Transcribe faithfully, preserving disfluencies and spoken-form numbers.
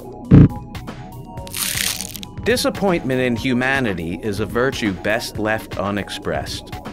Disappointment in humanity is a virtue best left unexpressed.